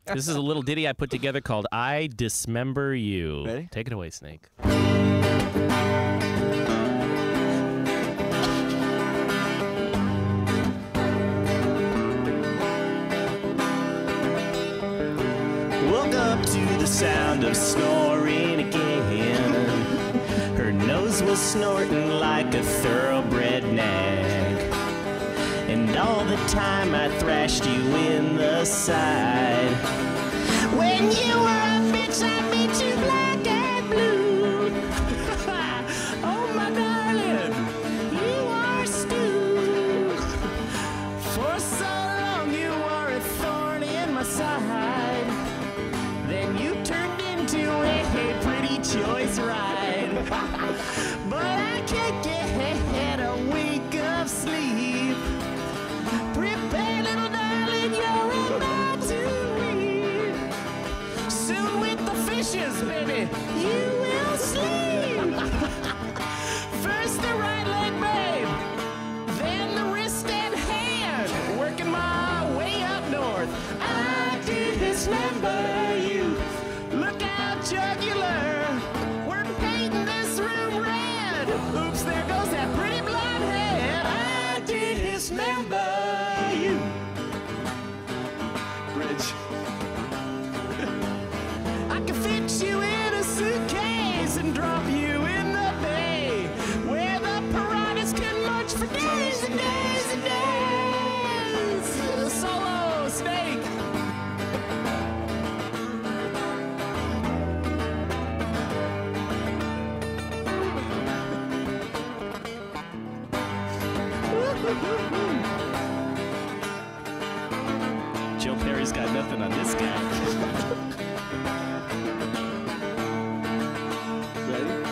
This is a little ditty I put together called I Dismember You. Ready? Take it away, Snake. Woke up to the sound of snoring again. Her nose was snorting like a thoroughbred nag. And all the time I thrashed you in the side. When you were a bitch, I made you black and blue. Oh my darling, you are stew. For so long you were a thorn in my side. Then you turned into a pretty choice ride. But I can't get a wink of sleep. Prepare, little darling, you're about to leave. Soon with the fishes, baby, you will sleep. First the right leg, babe, then the wrist and hand. Working my way up north, I dismember you. Look out, jugular, we're painting this room red. Oops, there goes that pretty blonde head. I dismember you. Bridge. I can fit you in a suitcase and drop you in the bay, where the piranhas can munch for days and days and days. Solo Snake. Joe Perry's got nothing on this guy. Ready?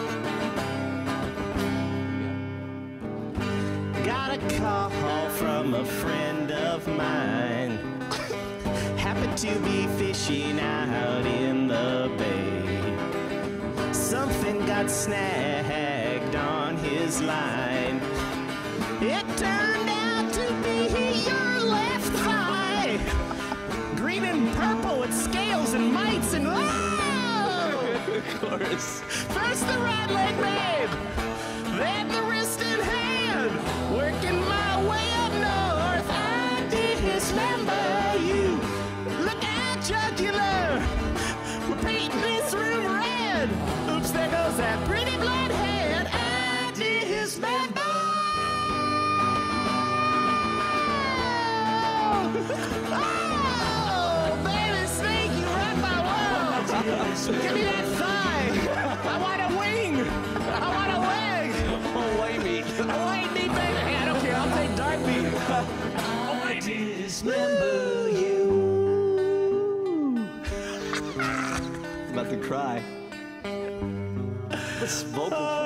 Got a call from a friend of mine. Happened to be fishing out in the bay. Something got snagged on his line. It turned out to be your left thigh. Green and purple with scales and mites and Of course. First the right leg, babe, then the wrist and hand. Working my way up north, I dismember you. Look out, jugular, we're painting this room red. Oops, there goes that pretty blonde head. I dismember. Oh, baby Snake, you rock my world. Give me that thigh. I want a wing. I want a leg. Oh, white meat. A white meat, baby. Hey, I don't care. I'll take dark meat. I dismember you. About to cry. This vocal